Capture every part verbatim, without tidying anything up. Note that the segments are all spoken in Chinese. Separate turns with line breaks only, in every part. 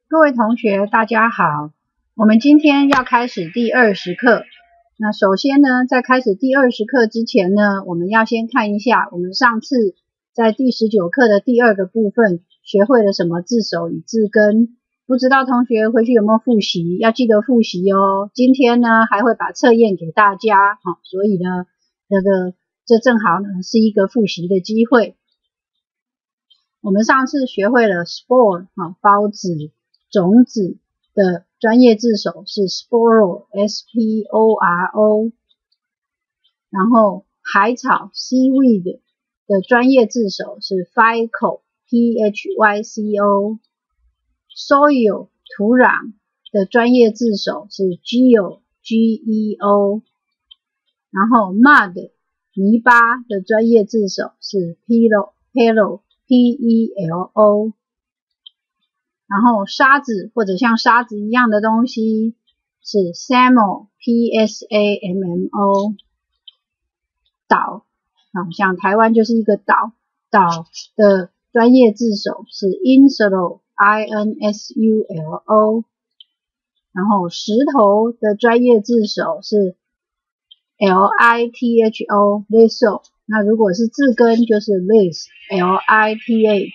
各位同学大家好，我们今天要开始第二十课。那首先呢，在开始第二十课之前呢，我们要先看一下我们上次在第十九课的第二个部分学会了什么字首与字根。不知道同学回去有没有复习，要记得复习哦。今天呢还会把测验给大家，好，所以呢这个这正好呢是一个复习的机会。我们上次学会了 spore 啊，孢子、种子的专业字首是 sporo S P O R O， 然后海草 seaweed 的专业字首是 phyco P H Y C O， soil 土壤的专业字首是 geo G E O， 然后 mud 泥巴的专业字首是 pillow pillow P E L O， 然后沙子或者像沙子一样的东西是 Samo P S A M M O， 岛，好像台湾就是一个岛，岛的专业字首是 Insulo I N S U L O， 然后石头的专业字首是 L I T H O Litho， 那如果是字根就是 Lis L I T H。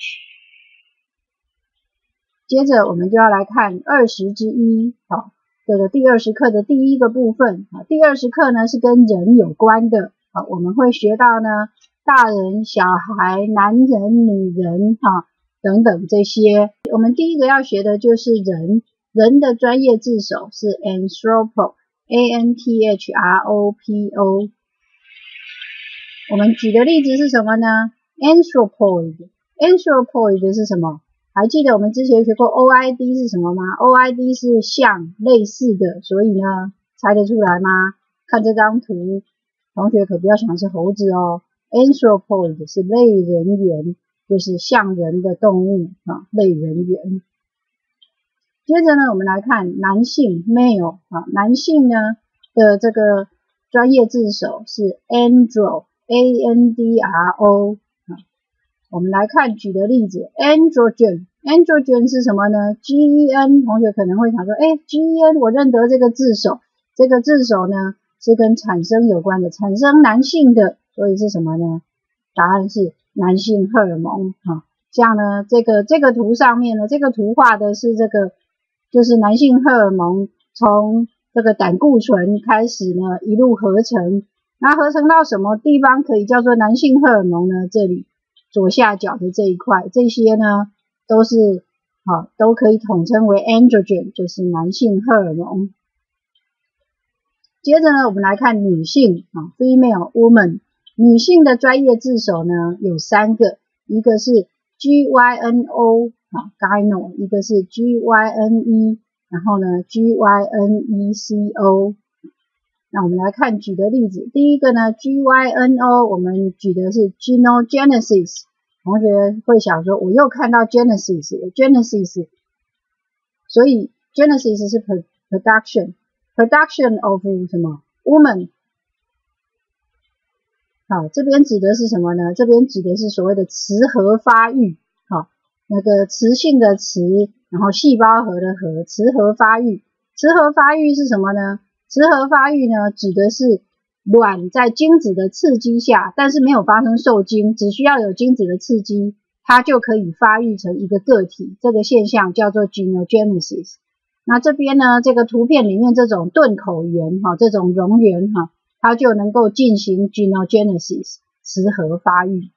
接着我们就要来看二十之一，好，这个第二十课的第一个部分。第二十课呢是跟人有关的，好，我们会学到呢大人、小孩、男人、女人，哈等等这些。我们第一个要学的就是人，人的专业字首是 Anthropo A N T H R O P O。 我们举的例子是什么呢？ Anthropoid Anthropoid 是什么？还记得我们之前学过 O I D 是什么吗？ O I D 是像、类似的，所以呢猜得出来吗？看这张图，同学可不要想是猴子哦。 Anthropoid 是类人猿，就是像人的动物啊，类人猿。接着呢我们来看男性 male 啊，男性呢的这个专业字首是 andro A N D R O。 我们来看举的例子 androgen androgen 是什么呢？ G E N 同学可能会想说，诶 G E N 我认得这个字首，这个字首呢是跟产生有关的，产生男性的，所以是什么呢？答案是男性荷尔蒙。啊，像呢这个这个图上面呢，这个图画的是这个就是男性荷尔蒙从这个胆固醇开始呢一路合成，那合成到什么地方可以叫做男性荷尔蒙呢？这里左下角的这一块，这些呢都是好，都可以统称为 androgen， 就是男性荷尔蒙。接着呢我们来看女性啊 female woman， 女性的专业字首呢有三个，一个是 G Y N O 啊 gyno， 一个是 G Y N E， 然后呢 G Y N E C O。 那我们来看举的例子，第一个呢 G Y N O 我们举的是 genogenesis， 同学会想说我又看到 genesis genesis， 所以 genesis 是 production production of 什么 woman。 好，这边指的是什么呢？这边指的是所谓的雌核发育，好，那个雌性的雌，然后细胞核的核，雌核发育。雌核发育是什么呢？雌核发育呢指的是卵在精子的刺激下，但是没有发生受精，只需要有精子的刺激，它就可以发育成一个个体，这个现象叫做 genogenesis。 那这边呢这个图片里面这种钝口源哈，这种蝾螈哈，它就能够进行 genogenesis 雌核发育。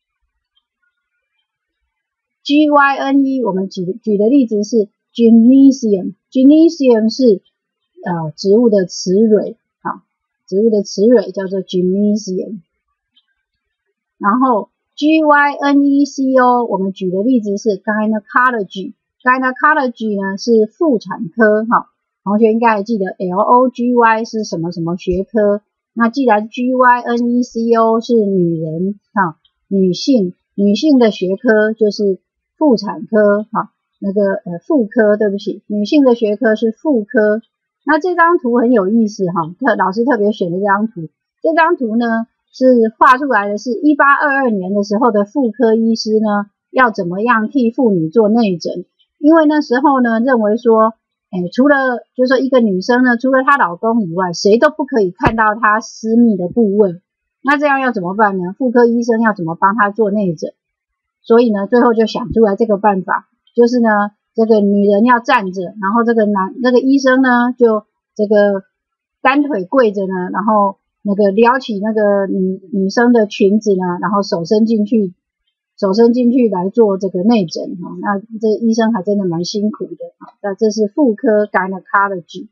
G Y N E 我们举举的例子是 Gynecium Gynecium 是呃，植物的雌蕊，好，植物的雌蕊叫做 Gynecium。 然后 G Y N E C O 我们举的例子是 Gynecology Gynecology 呢是妇产科，好，同学应该还记得 L O G Y 是什么什么学科，那既然 G Y N E C O 是女人，好，女性女性的学科就是妇产科，好，那个呃妇科，对不起，女性的学科是妇科。那这张图很有意思哈，特老师特别选的这张图，这张图呢是画出来的是一八二二年的时候的妇科医师呢要怎么样替妇女做内诊， 因为那时候呢认为说，哎，除了就是说一个女生呢，除了她老公以外，谁都不可以看到她私密的部位。那这样要怎么办呢？妇科医生要怎么帮她做内诊？所以呢，最后就想出来这个办法，就是呢，这个女人要站着，然后这个男那个医生呢，就这个单腿跪着呢，然后那个撩起那个女女生的裙子呢，然后手伸进去，手伸进去来做这个内诊哈。那这医生还真的蛮辛苦的啊。那这是妇科 gynecology。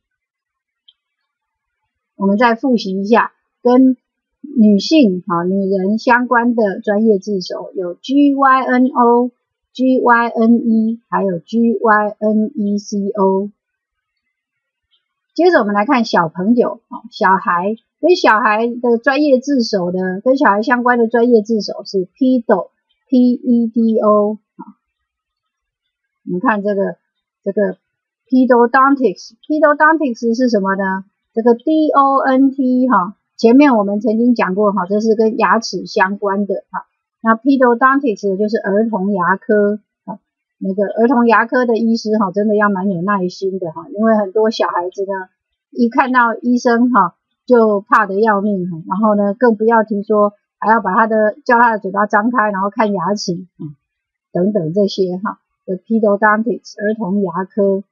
我们再复习一下，跟女性哈女人相关的专业字首有 G Y N O、G Y N E 还有 G Y N E C O。接着我们来看小朋友，小孩跟小孩的专业字首的，跟小孩相关的专业字首是 Pedo、P E D O。我们看这个这个 Pedodontics，Pedodontics 是什么呢？这个 D O N T 哈。前面我们曾经讲过哈，这是跟牙齿相关的哈。那 Pedodontics 就是儿童牙科啊，那个儿童牙科的医师哈，真的要蛮有耐心的哈，因为很多小孩子呢，一看到医生哈，就怕得要命哈，然后呢，更不要提说还要把他的叫他的嘴巴张开，然后看牙齿啊等等这些哈。的 Pedodontics 儿童牙科。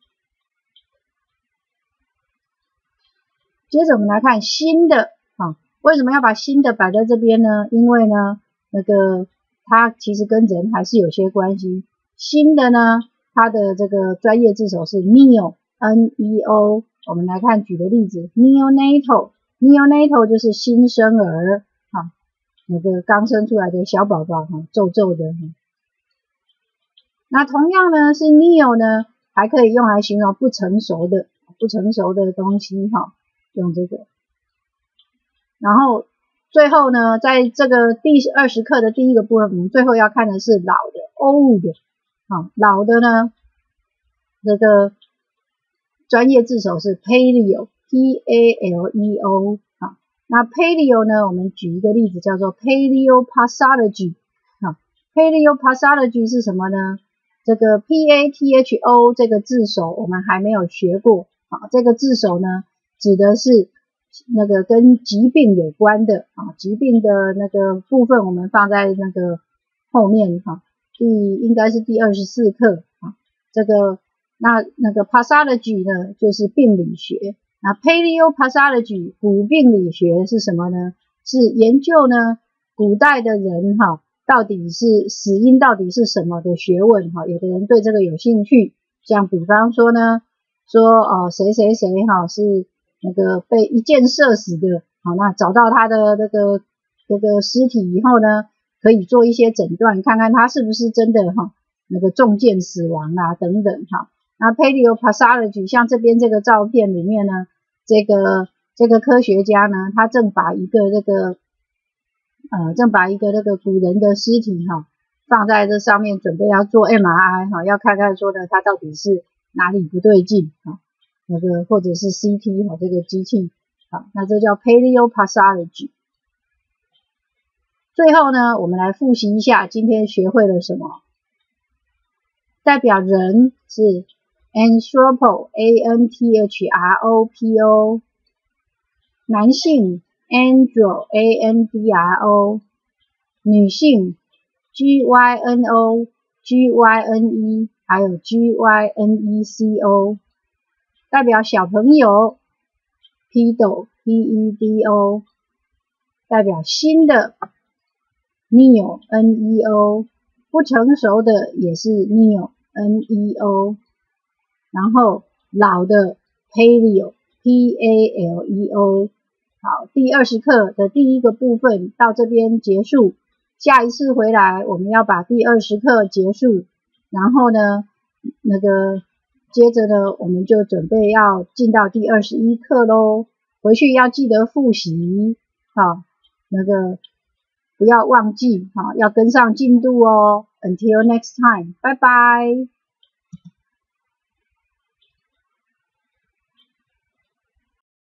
接着我们来看新的。啊，为什么要把新的摆在这边呢？因为呢，那个它其实跟人还是有些关系。新的呢，它的这个专业字首是 neo N E O。我们来看举的例子 ，neonatal neonatal 就是新生儿啊，那个刚生出来的小宝宝哈，皱皱的。那同样呢，是 neo 呢，还可以用来形容不成熟的不成熟的东西哈，用这个。然后最后呢，在这个第二十课的第一个部分，我们最后要看的是老的 old 啊，老的呢，这个专业字首是 paleo P A L E O 啊。那 paleo 呢，我们举一个例子叫做 paleopathology 啊 ，paleopathology 是什么呢？这个 P A T H O 这个字首我们还没有学过啊，这个字首呢，指的是那个跟疾病有关的啊，疾病的那个部分我们放在那个后面哈，第应该是第二十四课啊。这个那那个 pathology 呢，就是病理学。那 paleopathology 古病理学是什么呢？是研究呢古代的人哈，到底是死因到底是什么的学问哈。有的人对这个有兴趣，像比方说呢，说哦谁谁谁哈是那个被一箭射死的，好，那找到他的那个这个尸体以后呢，可以做一些诊断，看看他是不是真的哈那个中箭死亡啊等等哈。那 paleopathology 像这边这个照片里面呢，这个这个科学家呢，他正把一个这个呃正把一个那个古人的尸体哈放在这上面，准备要做 M R I 哈，要看看说呢他到底是哪里不对劲哈。那个或者是 C T 哈，这个机器好，那这叫 paleopathology。最后呢，我们来复习一下今天学会了什么。代表人是 anthropo A N T H R O P O， 男性 andro A N D R O， 女性 G Y N O G Y N E 还有 G Y N E C O。代表小朋友 Pedo P E D O， 代表新的 neo N E O， 不成熟的也是 neo N E O， 然后老的 paleo P A L E O。 好，第二十课的第一个部分到这边结束，下一次回来我们要把第二十课结束，然后呢那个接着呢，我们就准备要进到第二十一课咯，回去要记得复习，好，那个不要忘记，好，要跟上进度哦。Until next time， 拜拜。